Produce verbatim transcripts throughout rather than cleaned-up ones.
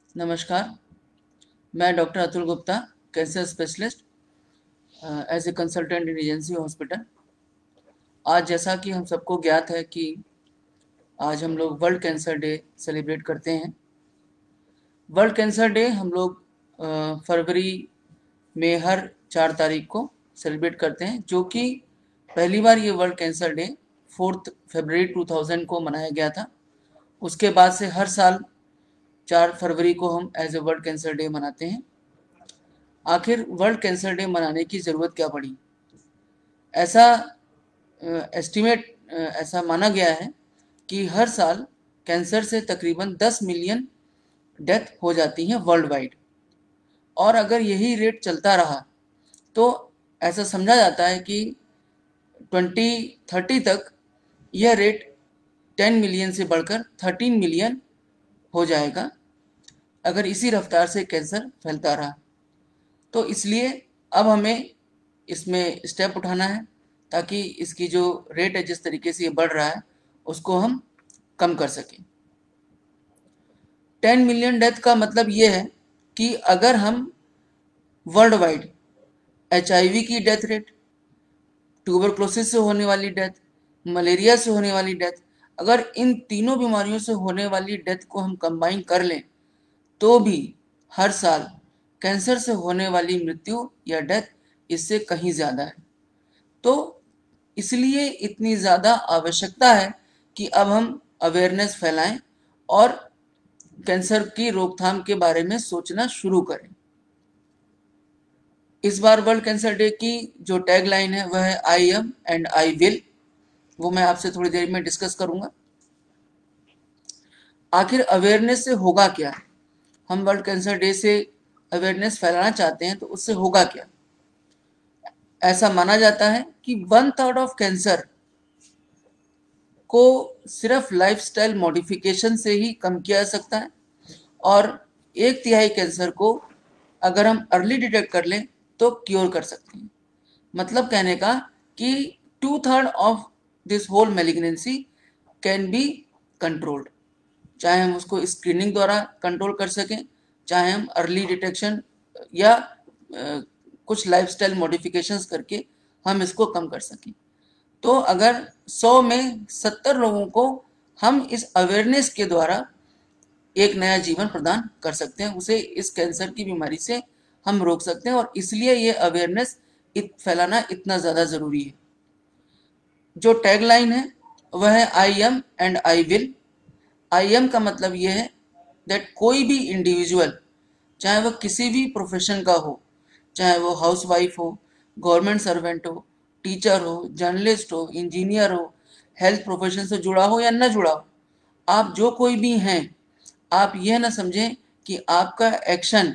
नमस्कार, मैं doctor Atul Gupta, cancer specialist as a consultant in agency hospital. आज जैसा कि हम सबको ज्ञात है कि आज हम लोग वर्ल्ड कैंसर डे सेलिब्रेट करते हैं। वर्ल्ड कैंसर डे हम लोग अ, फरवरी में हर चार तारीख को सेलिब्रेट करते हैं, जो कि पहली बार ये world cancer day fourth February two thousand को मनाया गया था। उसके बाद से हर साल चार फरवरी को हम as a world cancer day मनाते हैं। आखिर वर्ल्ड कैंसर डे मनाने की ज़रूरत क्या पड़ी? ऐसा एस्टिमेट ऐसा माना गया है कि हर साल कैंसर से तकरीबन दस मिलियन डेथ हो जाती हैं वर्ल्ड वाइड, और अगर यही रेट चलता रहा तो ऐसा समझा जाता है कि ट्वेंटी थर्टी तक यह रेट टेन मिलियन से बढ़कर थर्टीन मिलियन हो जाएगा अगर इसी रफ्तार से कैंसर फैलता रहा। तो इसलिए अब हमें इसमें स्टेप उठाना है ताकि इसकी जो रेट है, जिस तरीके से ये बढ़ रहा है, उसको हम कम कर सकें। टेन मिलियन डेथ का मतलब ये है कि अगर हम वर्ल्ड वाइड एचआईवी की डेथ रेट, ट्यूबरक्लोसिस से होने वाली डेथ, मलेरिया से होने वाली डेथ, अगर इन तीनों बीमारियों से होने वाली डेथ को हम कंबाइन कर लें तो भी हर साल कैंसर से होने वाली मृत्यु या डेथ इससे कहीं ज़्यादा है। तो इसलिए इतनी ज़्यादा आवश्यकता है कि अब हम अवेयरनेस फैलाएं और कैंसर की रोकथाम के बारे में सोचना शुरू करें। इस बार वर्ल्ड कैंसर डे की जो टैगलाइन है वह है I am and I will. वो मैं आपसे थोड़ी देर में डिस्कस करूंगा। आखिर अवेयरनेस से होगा क्या? हम वर्ल्ड कैंसर डे से अवेयरनेस फैलाना चाहते हैं तो उससे होगा क्या? ऐसा माना जाता है कि वन थर्ड ऑफ कैंसर को सिर्फ लाइफस्टाइल मॉडिफिकेशन से ही कम किया जा सकता है, और एक तिहाई कैंसर को अगर हम अर्ली डिटेक्ट कर लें तो क्योर कर सकते हैं। मतलब कहने का कि two third of this whole malignancy can be controlled. चाहे हम उसको स्क्रीनिंग द्वारा कंट्रोल कर सकें, चाहे हम अर्ली डिटेक्शन या आ, कुछ लाइफस्टाइल मॉडिफिकेशंस करके हम इसको कम कर सकें। तो अगर सौ में सत्तर लोगों को हम इस अवेयरनेस के द्वारा एक नया जीवन प्रदान कर सकते हैं, उसे इस कैंसर की बीमारी से हम रोक सकते हैं, और इसलिए ये अवेयरनेस इत, फैलाना इतना ज़्यादा ज़रूरी है। जो टैगलाइन है वह है I am and I will. I am का मतलब यह है दैट कोई भी इंडिविजुअल, चाहे वह किसी भी प्रोफेशन का हो, चाहे वो हाउसवाइफ हो, गवर्नमेंट सर्वेंट हो, टीचर हो, जर्नलिस्ट हो, इंजीनियर हो, हेल्थ प्रोफेशन से जुड़ा हो या न जुड़ा हो, आप जो कोई भी हैं, आप यह ना समझें कि आपका एक्शन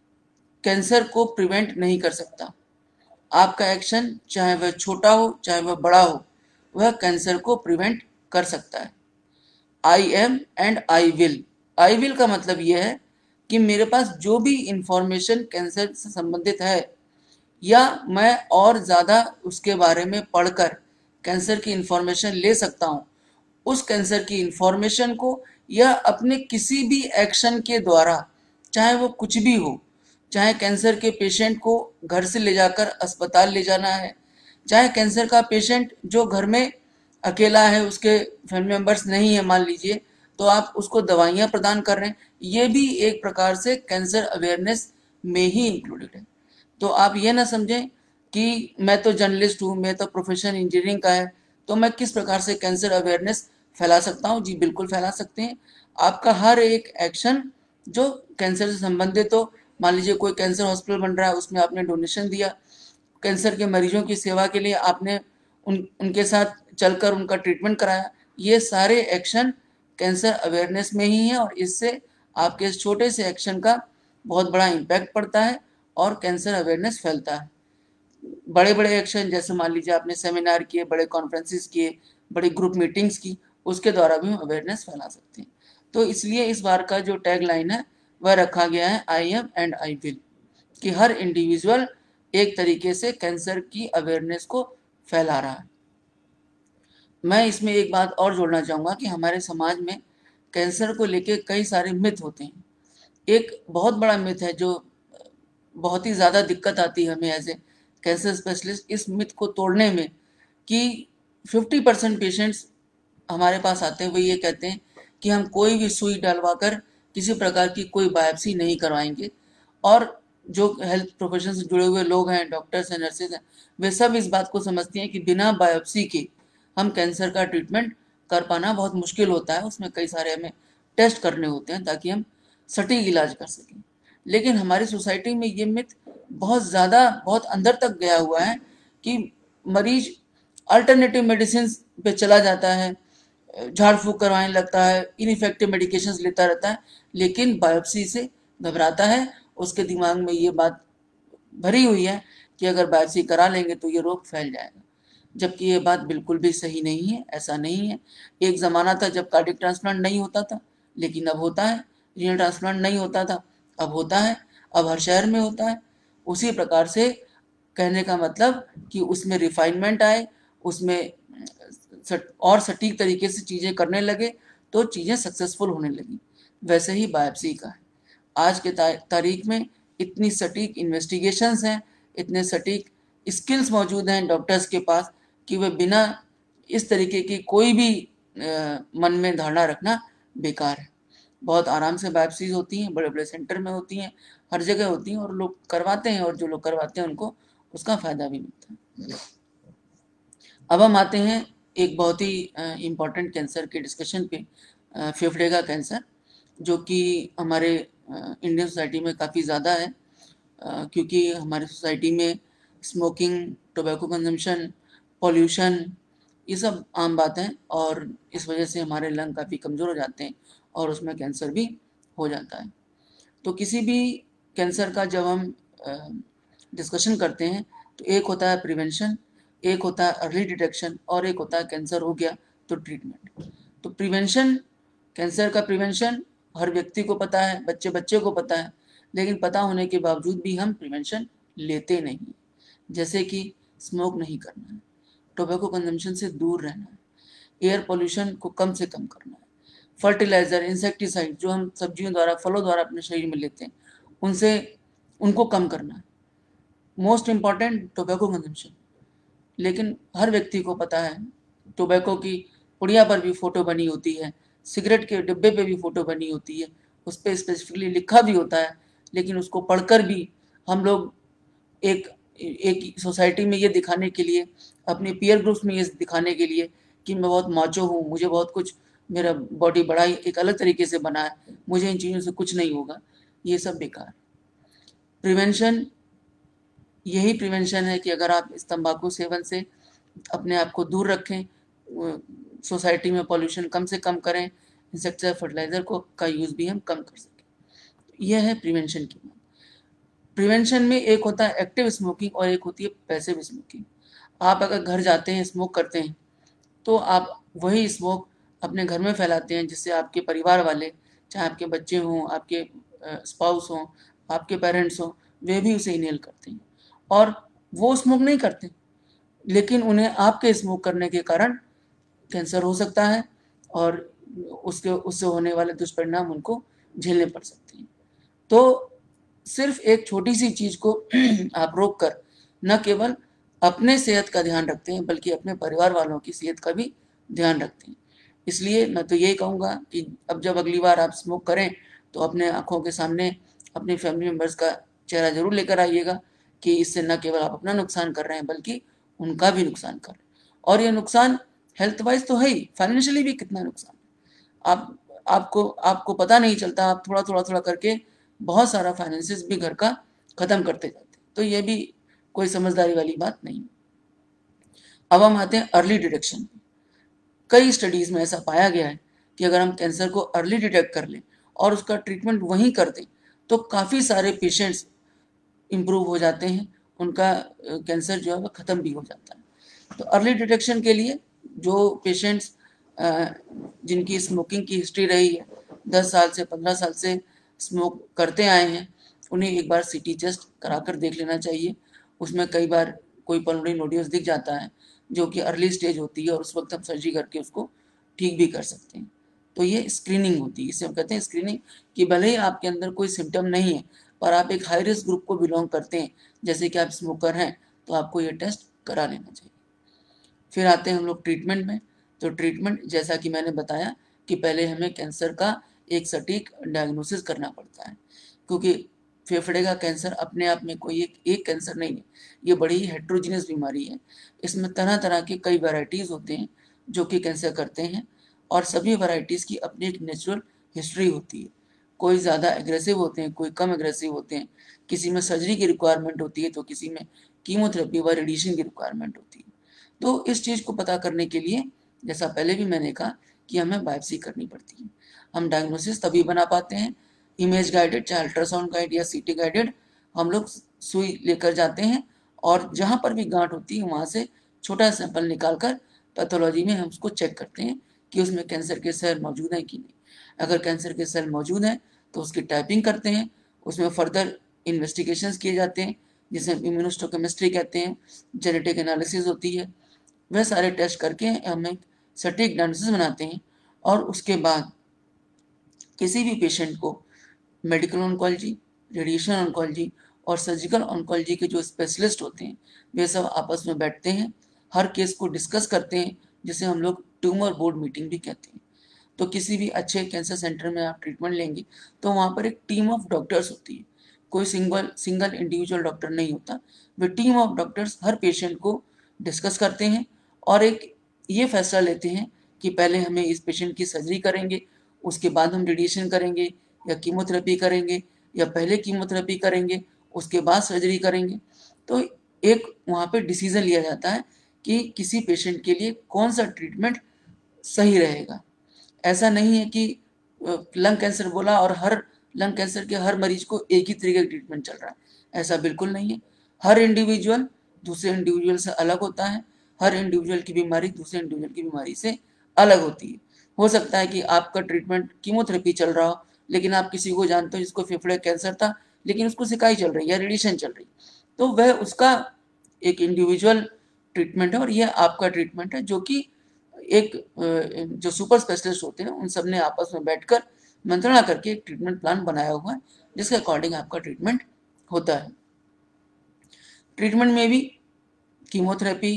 कैंसर को प्रिवेंट नहीं कर सकता। आपका एक्शन, चाहे वह छोटा हो चाहे वह बड़ा हो, वह कैंसर को प्रिवेंट कर सकता है। I am and I will. I will का मतलब यह है कि मेरे पास जो भी इंफॉर्मेशन कैंसर से संबंधित है, या मैं और ज़्यादा उसके बारे में पढ़कर कैंसर की इंफॉर्मेशन ले सकता हूँ, उस कैंसर की इंफॉर्मेशन को या अपने किसी भी एक्शन के द्वारा, चाहे वो कुछ भी हो, चाहे कैंसर के पेशेंट को घर से ले जाकर अस्पताल ले जाना है, चाहे कैंसर का पेशेंट जो घर में अकेला है, उसके फैमिली मेंबर्स नहीं है मान लीजिए, तो आप उसको दवाइयाँ प्रदान कर रहे हैं, ये भी एक प्रकार से कैंसर अवेयरनेस में ही इंक्लूडेड है। तो आप ये ना समझें कि मैं तो जर्नलिस्ट हूँ, मैं तो प्रोफेशन इंजीनियरिंग का है, तो मैं किस प्रकार से कैंसर अवेयरनेस फैला सकता हूँ। जी बिल्कुल फैला सकते हैं। आपका हर एक एक्शन जो कैंसर से संबंधित हो, मान लीजिए कोई कैंसर हॉस्पिटल बन रहा है, उसमें आपने डोनेशन दिया, कैंसर के मरीजों की सेवा के लिए आपने उन उनके साथ चलकर उनका ट्रीटमेंट कराया, ये सारे एक्शन कैंसर अवेयरनेस में ही है, और इससे आपके इस छोटे से एक्शन का बहुत बड़ा इम्पैक्ट पड़ता है और कैंसर अवेयरनेस फैलता है। बड़े बड़े एक्शन जैसे मान लीजिए आपने सेमिनार किए, बड़े कॉन्फ्रेंसिस किए, बड़ी ग्रुप मीटिंग्स की, उसके द्वारा भी हम अवेयरनेस फैला सकते हैं। तो इसलिए इस बार का जो टैग लाइन है वह रखा गया है I am and I will, कि हर इंडिविजुअल एक तरीके से कैंसर की अवेयरनेस को फैला रहा है। मैं इसमें एक बात और जोड़ना चाहूँगा कि हमारे समाज में कैंसर को लेकर कई सारे मिथ होते हैं। एक बहुत बड़ा मिथ है जो बहुत ही ज़्यादा दिक्कत आती है हमें एज ए कैंसर स्पेशलिस्ट इस मिथ को तोड़ने में, कि फिफ्टी परसेंट पेशेंट्स हमारे पास आते हैं वो ये कहते हैं कि हम कोई भी सुई डलवा कर किसी प्रकार की कोई बायोप्सी नहीं करवाएंगे, और जो हेल्थ प्रोफेशन से जुड़े हुए लोग हैं, डॉक्टर्स हैं, नर्सेज हैं, वे सब इस बात को समझती हैं कि बिना बायोप्सी के हम कैंसर का ट्रीटमेंट कर पाना बहुत मुश्किल होता है, उसमें कई सारे हमें टेस्ट करने होते हैं ताकि हम सटीक इलाज कर सकें। लेकिन हमारी सोसाइटी में ये मिथ बहुत ज़्यादा बहुत अंदर तक गया हुआ है कि मरीज अल्टरनेटिव मेडिसिन पे चला जाता है, झाड़ फूक करवाने लगता है, इनइफेक्टिव मेडिकेशंस लेता रहता है, लेकिन बायोप्सी से घबराता है। उसके दिमाग में ये बात भरी हुई है कि अगर बायोप्सी करा लेंगे तो ये रोग फैल जाएगा, जबकि ये बात बिल्कुल भी सही नहीं है, ऐसा नहीं है। एक ज़माना था जब कार्डियक ट्रांसप्लांट नहीं होता था, लेकिन अब होता है। रीनल ट्रांसप्लांट नहीं होता था, अब होता है, अब हर शहर में होता है। उसी प्रकार से कहने का मतलब कि उसमें रिफाइनमेंट आए, उसमें और सटीक तरीके से चीज़ें करने लगे तो चीज़ें सक्सेसफुल होने लगी। वैसे ही बायोप्सी का है। आज के तारीख में इतनी सटीक इन्वेस्टिगेशंस हैं, इतने सटीक स्किल्स मौजूद हैं डॉक्टर्स के पास कि वे बिना इस तरीके की कोई भी आ, मन में धारणा रखना बेकार है। बहुत आराम से बायोप्सीज होती हैं, बड़े बड़े सेंटर में होती हैं, हर जगह होती हैं, और लोग करवाते हैं, और जो लोग करवाते हैं उनको उसका फ़ायदा भी मिलता है। अब हम आते हैं एक बहुत ही इम्पॉर्टेंट कैंसर के डिस्कशन पे, फेफड़े का कैंसर, जो कि हमारे इंडियन सोसाइटी में काफ़ी ज़्यादा है, क्योंकि हमारी सोसाइटी में स्मोकिंग, टोबैको कंजम्पशन, पॉल्यूशन, ये सब आम बात है, और इस वजह से हमारे लंग काफ़ी कमज़ोर हो जाते हैं और उसमें कैंसर भी हो जाता है। तो किसी भी कैंसर का जब हम डिस्कशन करते हैं तो एक होता है प्रिवेंशन, एक होता है अर्ली डिटेक्शन, और एक होता है कैंसर हो गया तो ट्रीटमेंट। तो प्रिवेंशन, कैंसर का प्रिवेंशन हर व्यक्ति को पता है, बच्चे बच्चे को पता है, लेकिन पता होने के बावजूद भी हम प्रिवेंशन लेते नहीं। जैसे कि स्मोक नहीं करना है, टोबैको कंजम्पशन से दूर रहना है, एयर पोल्यूशन को कम से कम करना है, फर्टिलाइज़र, इंसेक्टिसाइड जो हम सब्जियों द्वारा, फलों द्वारा अपने शरीर में लेते हैं, उनसे उनको कम करना है। Most important tobacco consumption. लेकिन हर व्यक्ति को पता है टोबैको की पुड़िया पर भी फ़ोटो बनी होती है, सिगरेट के डिब्बे पे भी फ़ोटो बनी होती है, उस पर स्पेसिफिकली लिखा भी होता है, लेकिन उसको पढ़कर भी हम लोग एक एक सोसाइटी में ये दिखाने के लिए, अपने पीयर ग्रुप्स में ये दिखाने के लिए कि मैं बहुत माचो हूँ, मुझे बहुत कुछ, मेरा बॉडी बड़ा ही एक अलग तरीके से बना है, मुझे इन चीज़ों से कुछ नहीं होगा, ये सब बेकार। प्रिवेंशन, यही प्रिवेंशन है कि अगर आप इस तंबाकू सेवन से अपने आप को दूर रखें, सोसाइटी में पॉल्यूशन कम से कम करें, इंसेक्टिसाइड फर्टिलाइज़र को का यूज़ भी हम कम कर सकें। यह है प्रिवेंशन की बात। प्रिवेंशन में एक होता है एक्टिव स्मोकिंग और एक होती है पैसिव स्मोकिंग। आप अगर घर जाते हैं, स्मोक करते हैं, तो आप वही स्मोक अपने घर में फैलाते हैं, जिससे आपके परिवार वाले, चाहे आपके बच्चे हों, आपके स्पाउस हों, आपके पेरेंट्स हों, वे भी उसे इनहेल करते हैं, और वो स्मोक नहीं करते, लेकिन उन्हें आपके स्मोक करने के कारण कैंसर हो सकता है, और उसके उससे होने वाले दुष्परिणाम उनको झेलने पड़ सकते हैं। तो सिर्फ एक छोटी सी चीज़ को आप रोक कर न केवल अपने सेहत का ध्यान रखते हैं, बल्कि अपने परिवार वालों की सेहत का भी ध्यान रखते हैं। इसलिए मैं तो यही कहूँगा कि अब जब अगली बार आप स्मोक करें तो अपने आँखों के सामने अपने फैमिली मेम्बर्स का चेहरा ज़रूर लेकर आइएगा, कि इससे न केवल आप अपना नुकसान कर रहे हैं बल्कि उनका भी नुकसान कर रहे हैं। और ये नुकसान हेल्थ वाइज तो है ही, फाइनेंशियली भी कितना नुकसान है, आप आपको आपको पता नहीं चलता, आप थोड़ा थोड़ा थोड़ा करके बहुत सारा फाइनेंसिस भी घर का ख़त्म करते जाते हैं। तो ये भी कोई समझदारी वाली बात नहीं। अब हम आते हैं अर्ली डिटेक्शन। कई स्टडीज़ में ऐसा पाया गया है कि अगर हम कैंसर को अर्ली डिटेक्ट कर लें और उसका ट्रीटमेंट वहीं कर दें तो काफ़ी सारे पेशेंट्स इम्प्रूव हो जाते हैं, उनका कैंसर जो है वह ख़त्म भी हो जाता है। तो अर्ली डिटेक्शन के लिए जो पेशेंट्स जिनकी स्मोकिंग की हिस्ट्री रही है, दस साल से पंद्रह साल से स्मोक करते आए हैं, उन्हें एक बार सीटी टेस्ट करा कर देख लेना चाहिए। उसमें कई बार कोई पल्मोनरी नोड्यूल्स दिख जाता है जो कि अर्ली स्टेज होती है, और उस वक्त हम सर्जरी करके उसको ठीक भी कर सकते हैं। तो ये स्क्रीनिंग होती है, इसे हम कहते हैं स्क्रीनिंग, कि भले ही आपके अंदर कोई सिम्टम नहीं है पर आप एक हाई रिस्क ग्रुप को बिलोंग करते हैं, जैसे कि आप स्मोकर हैं, तो आपको ये टेस्ट करा लेना चाहिए। फिर आते हैं हम लोग ट्रीटमेंट में। तो ट्रीटमेंट जैसा कि मैंने बताया कि पहले हमें कैंसर का एक सटीक डायग्नोसिस करना पड़ता है, क्योंकि फेफड़े का कैंसर अपने आप में कोई एक, एक कैंसर नहीं है, ये बड़ी ही हेट्रोजीनियस बीमारी है। इसमें तरह तरह के कई वैरायटीज़ होते हैं जो कि कैंसर करते हैं, और सभी वैरायटीज़ की अपनी एक नेचुरल हिस्ट्री होती है। कोई ज़्यादा एग्रेसिव होते हैं, कोई कम एग्रेसिव होते हैं, किसी में सर्जरी की रिक्वायरमेंट होती है तो किसी में कीमोथेरेपी व रेडिएशन की रिक्वायरमेंट होती है। तो इस चीज़ को पता करने के लिए, जैसा पहले भी मैंने कहा, कि हमें बायोप्सी करनी पड़ती है। हम डायग्नोसिस तभी बना पाते हैं इमेज गाइडेड, चाहे अल्ट्रासाउंड गाइड या सीटी गाइडेड। हम लोग सुई लेकर जाते हैं और जहाँ पर भी गांठ होती है वहाँ से छोटा सैंपल निकालकर पैथोलॉजी में हम उसको चेक करते हैं कि उसमें कैंसर के सेल मौजूद हैं कि नहीं। अगर कैंसर के सेल मौजूद हैं तो उसकी टाइपिंग करते हैं, उसमें फर्दर इन्वेस्टिगेशंस किए जाते हैं जिसे इम्यूनोहिस्टोकेमिस्ट्री कहते हैं, जेनेटिक एनालिसिस होती है। वह सारे टेस्ट करके हम एक सटीक डायग्नोसिस बनाते हैं, और उसके बाद किसी भी पेशेंट को मेडिकल ऑन्कोलॉजी, रेडिएशन ऑन्कोलॉजी और सर्जिकल ऑन्कोलॉजी के जो स्पेशलिस्ट होते हैं वे सब आपस में बैठते हैं, हर केस को डिस्कस करते हैं, जिसे हम लोग ट्यूमर बोर्ड मीटिंग भी कहते हैं। तो किसी भी अच्छे कैंसर सेंटर में आप ट्रीटमेंट लेंगे तो वहाँ पर एक टीम ऑफ डॉक्टर्स होती है, कोई सिंगल सिंगल इंडिविजुअल डॉक्टर नहीं होता। वे टीम ऑफ डॉक्टर्स हर पेशेंट को डिस्कस करते हैं और एक ये फैसला लेते हैं कि पहले हमें इस पेशेंट की सर्जरी करेंगे, उसके बाद हम रेडिएशन करेंगे या कीमोथेरेपी करेंगे, या पहले कीमोथेरेपी करेंगे उसके बाद सर्जरी करेंगे। तो एक वहाँ पे डिसीजन लिया जाता है कि किसी पेशेंट के लिए कौन सा ट्रीटमेंट सही रहेगा। ऐसा नहीं है कि लंग कैंसर बोला और हर लंग कैंसर के हर मरीज को एक ही तरीके का ट्रीटमेंट चल रहा है, ऐसा बिल्कुल नहीं है। हर इंडिविजुअल दूसरे इंडिविजुअल से अलग होता है, हर इंडिविजुअल की बीमारी दूसरे इंडिविजुअल की बीमारी से अलग होती है। हो सकता है कि आपका ट्रीटमेंट कीमोथेरेपी चल रहा हो, लेकिन आप किसी को जानते हो जिसको फेफड़े कैंसर था लेकिन उसको सिकाई चल रही है या रेडिएशन चल रही, तो वह उसका एक इंडिविजुअल ट्रीटमेंट है और यह आपका ट्रीटमेंट है, जो कि एक जो सुपर स्पेशलिस्ट होते हैं उन सब ने आपस में बैठकर मंत्रणा करके एक ट्रीटमेंट प्लान बनाया हुआ है, जिसके अकॉर्डिंग आपका ट्रीटमेंट होता है। ट्रीटमेंट में भी कीमोथेरेपी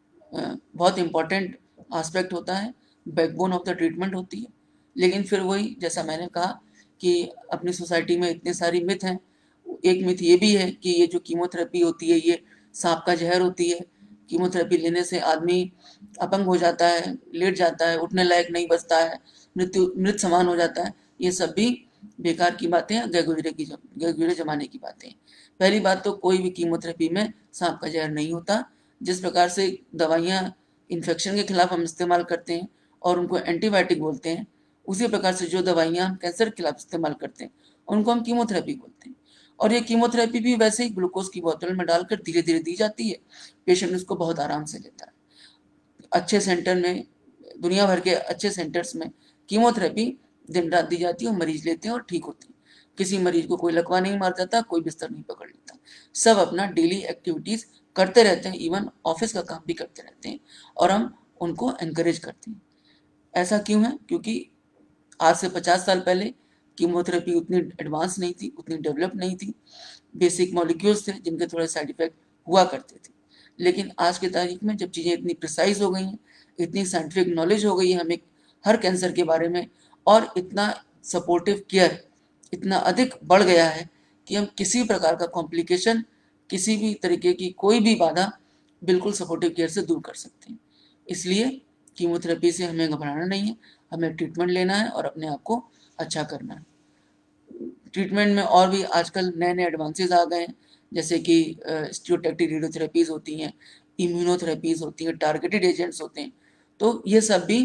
बहुत इम्पोर्टेंट एस्पेक्ट होता है, बैकबोन ऑफ द ट्रीटमेंट होती है। लेकिन फिर वही जैसा मैंने कहा कि अपनी सोसाइटी में इतने सारी मिथ हैं। एक मिथ ये भी है कि ये जो कीमोथेरेपी होती है ये सांप का जहर होती है, कीमोथेरेपी लेने से आदमी अपंग हो जाता है, लेट जाता है, उठने लायक नहीं बचता है, मृत्यु मृत समान हो जाता है। ये सब भी बेकार की बातें हैं, गए गुजरे की गए गुजरे जमाने की बातें। पहली बात तो कोई भी कीमोथेरेपी में सांप का जहर नहीं होता। जिस प्रकार से दवाइयाँ इन्फेक्शन के खिलाफ हम इस्तेमाल करते हैं और उनको एंटीबायोटिक बोलते हैं, उसी प्रकार से जो दवाइयाँ हम कैंसर के खिलाफ इस्तेमाल करते हैं उनको हम कीमोथेरेपी बोलते हैं। और ये कीमोथेरेपी भी वैसे ही ग्लूकोज की बोतल में डालकर धीरे धीरे दी जाती है, पेशेंट उसको बहुत आराम से लेता है। अच्छे सेंटर में, दुनिया भर के अच्छे सेंटर्स में कीमोथेरेपी दिन रात दी जाती है और मरीज लेते हैं और ठीक होते हैं। किसी मरीज को कोई लकवा नहीं मार जाता, कोई बिस्तर नहीं पकड़ लेता, सब अपना डेली एक्टिविटीज करते रहते हैं, इवन ऑफिस का काम भी करते रहते हैं और हम उनको एनकरेज करते हैं। ऐसा क्यों है? क्योंकि आज से पचास साल पहले कीमोथेरेपी उतनी एडवांस नहीं थी, उतनी डेवलप नहीं थी, बेसिक मॉलिक्यूल्स थे जिनके थोड़े साइड इफेक्ट हुआ करते थे। लेकिन आज की तारीख में जब चीज़ें इतनी प्रिसाइज हो गई हैं, इतनी साइंटिफिक नॉलेज हो गई है हमें हर कैंसर के बारे में, और इतना सपोर्टिव केयर इतना अधिक बढ़ गया है कि हम किसी प्रकार का कॉम्प्लिकेशन, किसी भी तरीके की कोई भी बाधा बिल्कुल सपोर्टिव केयर से दूर कर सकते हैं। इसलिए कीमोथेरेपी से हमें घबराना नहीं है, हमें ट्रीटमेंट लेना है और अपने आप को अच्छा करना है। ट्रीटमेंट में और भी आजकल नए नए एडवांसेस आ गए हैं, जैसे कि स्टीरियोटैक्टिक रेडियोथेरेपीज होती हैं, इम्यूनोथेरेपीज होती हैं, टारगेटेड एजेंट्स होते हैं। तो ये सब भी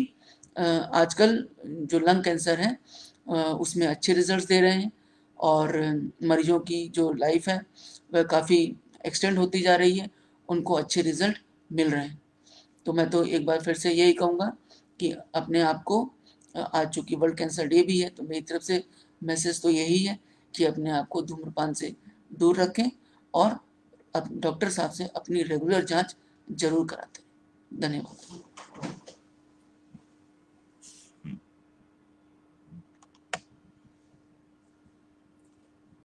आजकल जो लंग कैंसर है उसमें अच्छे रिजल्ट्स दे रहे हैं और मरीजों की जो लाइफ है वह काफ़ी एक्सटेंड होती जा रही है, उनको अच्छे रिजल्ट मिल रहे हैं। तो मैं तो एक बार फिर से यही कहूँगा कि अपने आप को, आज चूँकि वर्ल्ड कैंसर डे भी है तो मेरी तरफ से मैसेज तो यही है कि अपने आप को धूम्रपान से दूर रखें और डॉक्टर साहब से अपनी रेगुलर जांच जरूर कराते हैं। धन्यवाद।